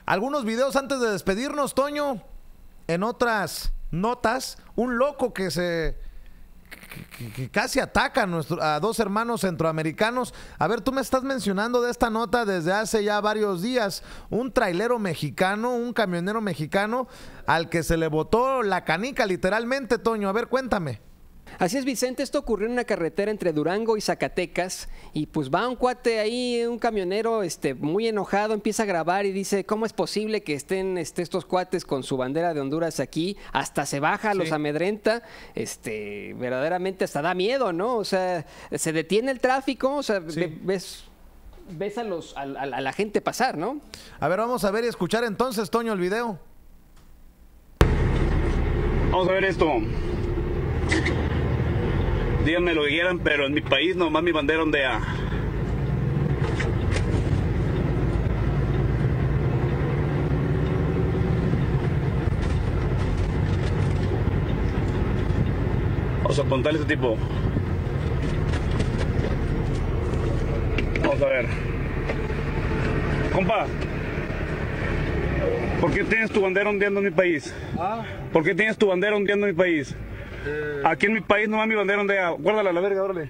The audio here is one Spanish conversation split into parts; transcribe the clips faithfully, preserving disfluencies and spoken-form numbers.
Algunos videos antes de despedirnos, Toño. En otras notas, un loco que se... Que, que casi ataca a, nuestro, a dos hermanos centroamericanos. A ver, tú me estás mencionando de esta nota desde hace ya varios días. Un trailero mexicano, un camionero mexicano al que se le botó la canica literalmente, Toño. A ver, cuéntame. Así es, Vicente, esto ocurrió en una carretera entre Durango y Zacatecas y pues va un cuate ahí, un camionero este, muy enojado, empieza a grabar y dice, ¿cómo es posible que estén este, estos cuates con su bandera de Honduras aquí? Hasta se baja, sí. Los amedrenta, este, verdaderamente hasta da miedo, ¿no? O sea, se detiene el tráfico, o sea, sí. ves, ves a, los, a, a, a la gente pasar, ¿no? A ver, vamos a ver y escuchar entonces, Toño, el video. Vamos a ver esto. Díganme lo que quieran, pero en mi país nomás mi bandera ondea. Vamos a apuntarle a este tipo. Vamos a ver. Compa, ¿por qué tienes tu bandera ondeando en mi país? ¿Ah? ¿Por qué tienes tu bandera ondeando en mi país? Aquí en mi país no va mi bandera ondea. Guárdala a la verga, órale.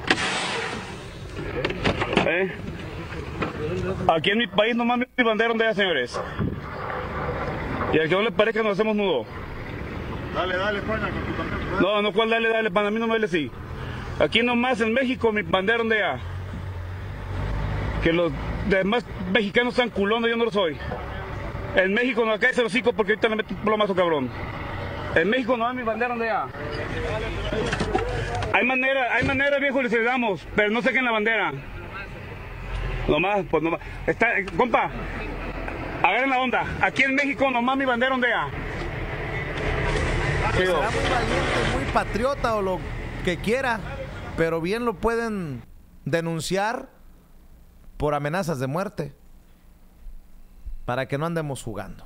¿Eh? Aquí en mi país no más mi bandera ondea, señores. Y al que no le parezca nos hacemos nudo. Dale, dale, pana, con tu bandera. No, no, cuál dale, dale, pana, a mí no me duele así. Aquí nomás en México mi bandera ondea. Que los demás mexicanos están culones, yo no lo soy. En México no acá es el hocico porque ahorita le meto un plomazo, cabrón. En México no hay mi bandera ondea. Hay manera, hay manera, viejo, les damos, pero no saquen la bandera. Nomás, pues nomás. Está, compa, agarren la onda. Aquí en México nomás mi bandera ondea. Será muy valiente, muy patriota o lo que quiera, pero bien lo pueden denunciar por amenazas de muerte. Para que no andemos jugando.